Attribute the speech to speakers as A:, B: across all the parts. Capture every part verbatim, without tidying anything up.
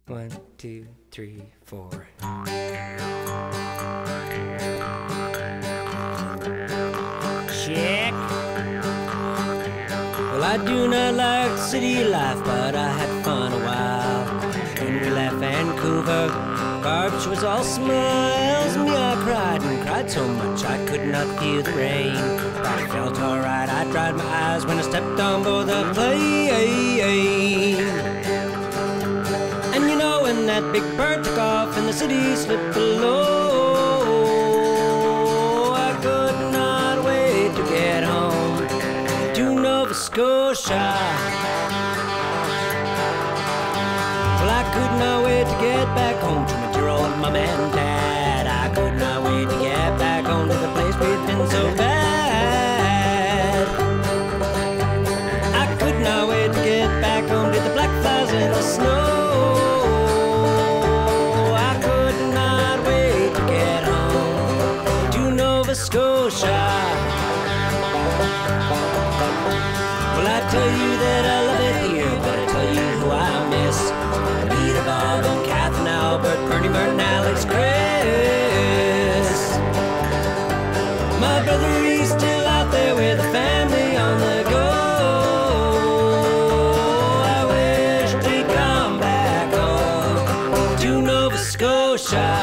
A: One, two, three, four. Check. Well, I do not like city life, but I had fun a while. When we left Vancouver, Barb's was all smiles. Me, I cried and cried so much I could not feel the rain. But it felt alright, I dried my eyes when I stepped on board the plane. And you know when that big bird took off and the city slipped below, I could not wait to get home to Nova Scotia. Well, I could not wait to get back home to my dear old mom and dad. I could not wait to get back home to the place we've been so bad. I could not wait to get back home to the black flies in the snow. I could not wait to get home to Nova Scotia. Well, I tell you that I love it here, but I tell you who I miss. Peter, Bob, and Kath, and Albert, Bernie, Bert, Alex, Chris. My brother, he's still out there with a family on the go. I wish they'd come back home to Nova Scotia.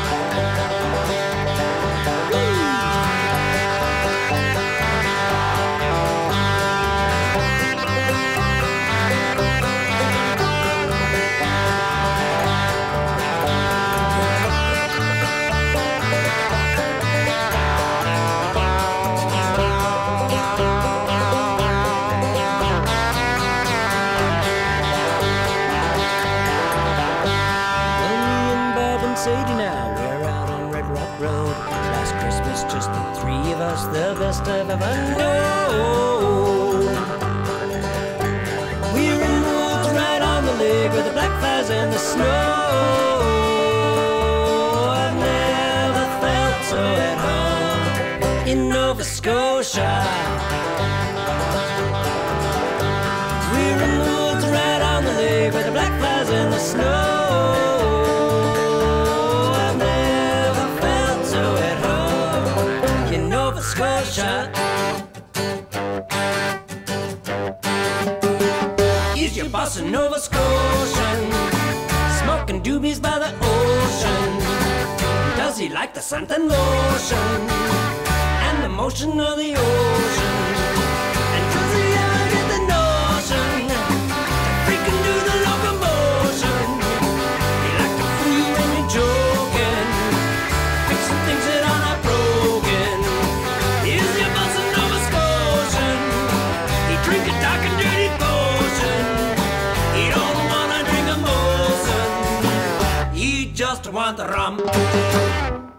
A: Sadie now, we're out on Red Rock Road. Last Christmas, just the three of us, the best I've ever known. We're in the woods right on the lake where the black flies and the snow. I've never felt so at home in Nova Scotia. We're in the woods right on the lake where the black flies and the snow. Nova Scotia. Is your boss a Nova Scotian, smoking doobies by the ocean? Does he like the scent and lotion and the motion of the ocean? And does he ever get the notion to freaking do the locomotion? He like to fool you when you're joking, fixing things that are not broken. Is your boss a Nova Scotian? He drink a dark and dirty potion. He don't wanna drink a Molson. He just want the rum.